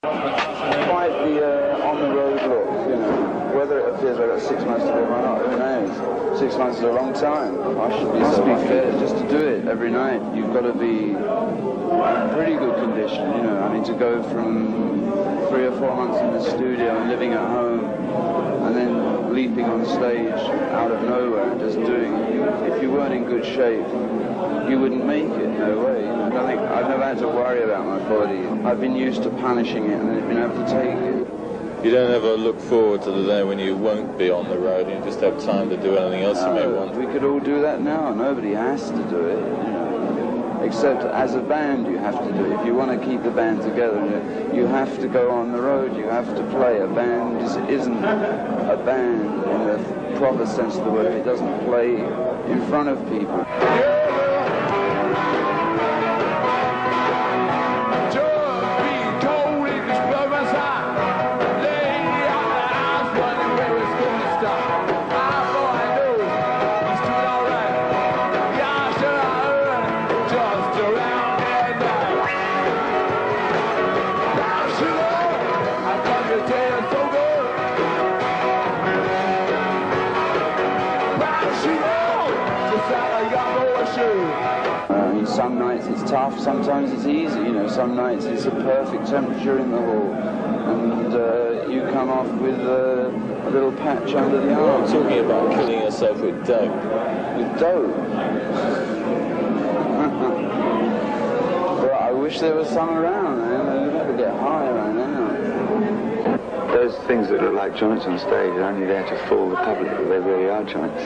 Quite the on-the-road look, you know. Whether it appears I've got 6 months to live or not, who knows? 6 months is a long time. It must be fair just to do it every night. You've got to be in pretty good condition, you know. I mean, to go from 3 or 4 months in the studio and living at home, and then leaping on stage out of nowhere and just doing it. If you weren't in good shape, you wouldn't make it, no way. I don't think, I've never had to worry about my body. I've been used to punishing it and then been able to take it. You don't ever look forward to the day when you won't be on the road and you just have time to do anything else you may want? We could all do that now. Nobody has to do it, you know. Except as a band you have to do it. If you want to keep the band together, you have to go on the road, you have to play. A band isn't a band in the proper sense of the word. It doesn't play in front of people. Some nights it's tough, sometimes it's easy, you know, some nights it's a perfect temperature in the hall, and you come off with a little patch under the arm. I'm talking about killing yourself with dope. With dope? Well, I wish there was some around, man. You'd have to get high right now. Those things that look like joints on stage are only there to fool the public, but they really are joints.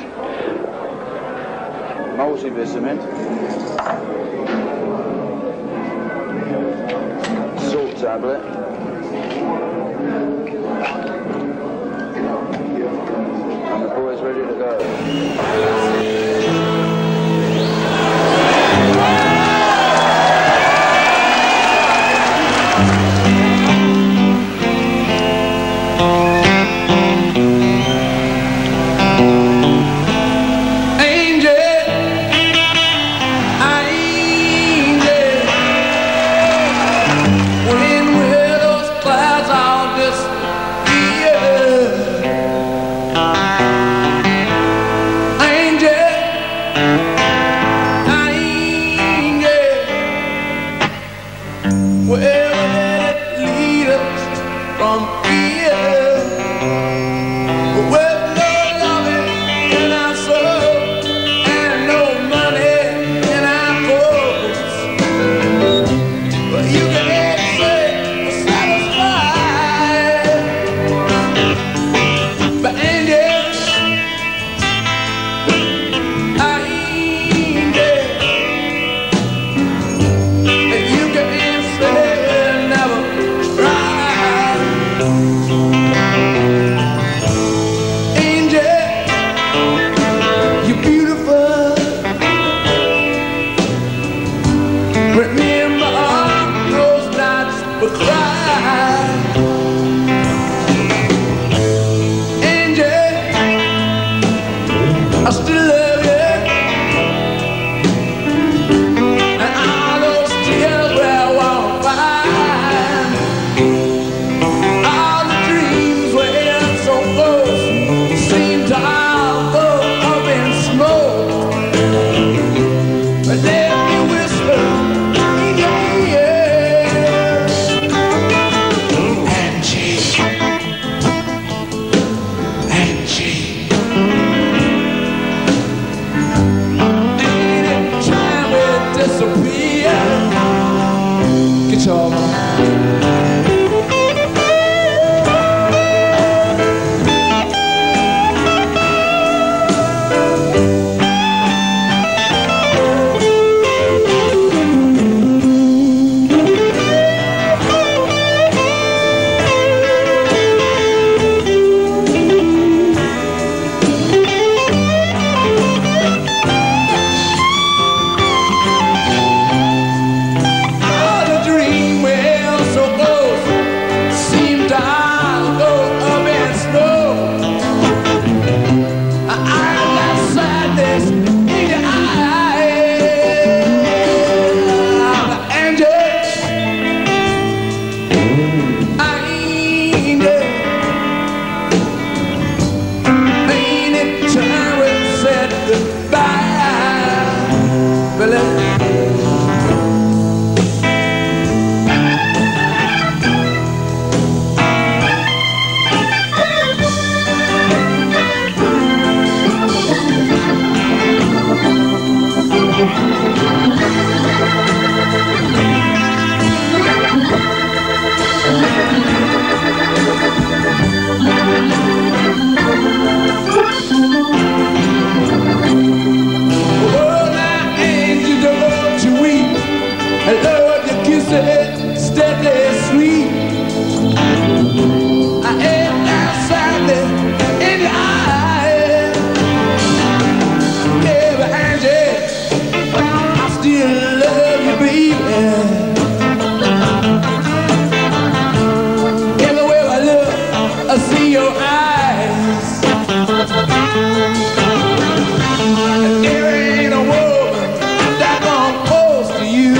Multivitamin, salt tablet, and the boy's ready to go. your eyes. And there ain't a woman that come close to you.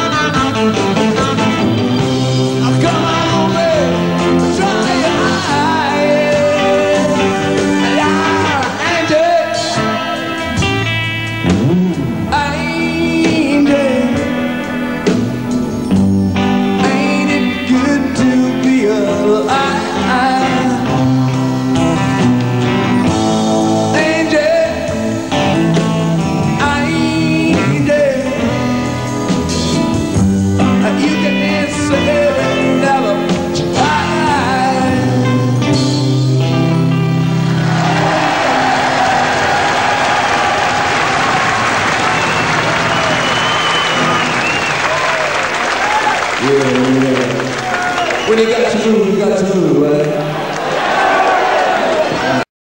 Come on, baby, dry your eyes. Yeah, Angel, ain't it good to be alive? Yeah. When you got to move, you got to move, right?